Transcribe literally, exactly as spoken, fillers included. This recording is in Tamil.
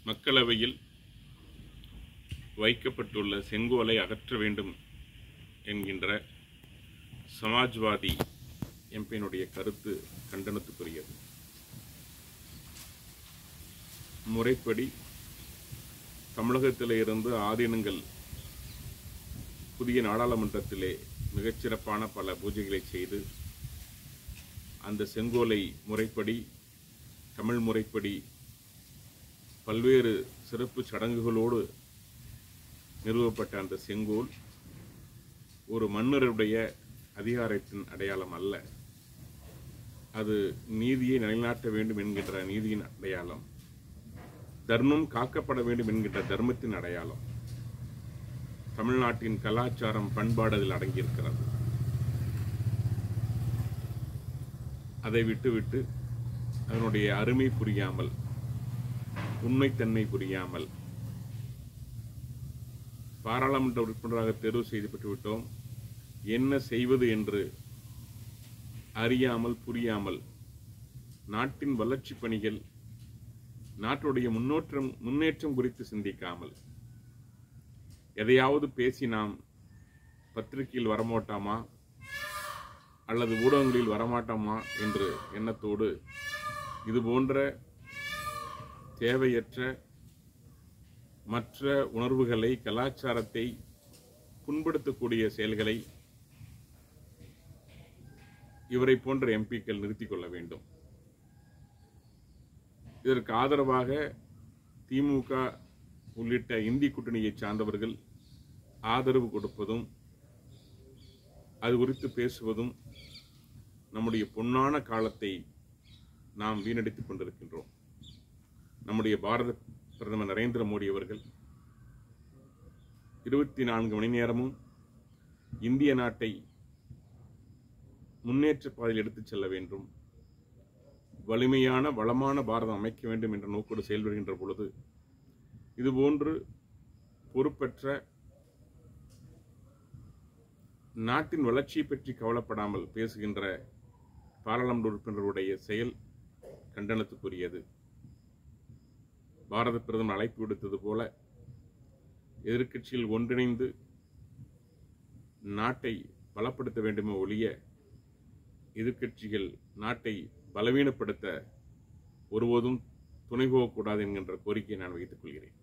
மக்களவையில் வைக்கப்பட்டுள்ள செங்கோலை அகற்ற வேண்டும் என்கின்ற சமாஜ்வாதி எம்பியினுடைய கருத்து கண்டனத்துக்குரியது. முறைப்படி தமிழகத்திலே இருந்து ஆதீனங்கள் புதிய நாடாளுமன்றத்திலே மிகச்சிறப்பான பல பூஜைகளை செய்து அந்த செங்கோலை முறைப்படி தமிழ் முறைப்படி பல்வேறு சிறப்பு சடங்குகளோடு நிறுவப்பட்ட அந்த செங்கோல் ஒரு மன்னருடைய அதிகாரத்தின் அடையாளம் அல்ல. அது நீதியை நிலைநாட்ட வேண்டும் என்கின்ற நீதியின் அடையாளம், தர்மம் காக்கப்பட வேண்டும் என்கின்ற தர்மத்தின் அடையாளம். தமிழ்நாட்டின் கலாச்சாரம் பண்பாடு அதில் அடங்கியிருக்கிறது. அதை விட்டுவிட்டு அதனுடைய அருமை புரியாமல், உண்மைத்தன்மை புரியாமல் பாராளுமன்ற உறுப்பினராக தேர்வு செய்யப்பட்டு விட்டோம், என்ன செய்வது என்று அறியாமல் புரியாமல் நாட்டின் வளர்ச்சி பணிகள், நாட்டுடைய முன்னேற்றம் முன்னேற்றம் குறித்து சிந்திக்காமல் எதையாவது பேசி நாம் பத்திரிகையில் வரமாட்டோமா அல்லது ஊடகங்களில் வரமாட்டோமா என்று எண்ணத்தோடு இது போன்ற தேவையற்ற மற்ற உணர்வுகளை, கலாச்சாரத்தை புண்படுத்தக்கூடிய செயல்களை இவரை போன்ற எம்பிக்கள் நிறுத்திக் கொள்ள வேண்டும். இதற்கு ஆதரவாக திமுக உள்ளிட்ட இந்தி கூட்டணியை சார்ந்தவர்கள் ஆதரவு கொடுப்பதும் அது குறித்து பேசுவதும் நம்முடைய பொன்னான காலத்தை நாம் வீணடித்துக் கொண்டிருக்கின்றோம். நம்முடைய பாரத பிரதமர் நரேந்திர மோடி அவர்கள் இருபத்தி நான்கு மணி நேரமும் இந்திய நாட்டை முன்னேற்ற பாதையில் எடுத்துச் செல்ல வேண்டும், வலிமையான வளமான பாரதம் அமைக்க வேண்டும் என்ற நோக்கோடு செயல்படுகின்ற பொழுது இதுபோன்று பொறுப்பற்ற, நாட்டின் வளர்ச்சியை பற்றி கவலைப்படாமல் பேசுகின்ற பாராளுமன்ற உறுப்பினர்களுடைய செயல் கண்டனத்துக்குரியது. பாரத பிரதமர் அழைப்பு விடுத்தது போல எதிர்க்கட்சியில் ஒன்றிணைந்து நாட்டை பலப்படுத்த வேண்டுமே ஒழிய எதிர்க்கட்சிகள் நாட்டை பலவீனப்படுத்த ஒருபோதும் துணை போகக்கூடாது என்கின்ற கோரிக்கையை நான் வைத்துக் கொள்கிறேன்.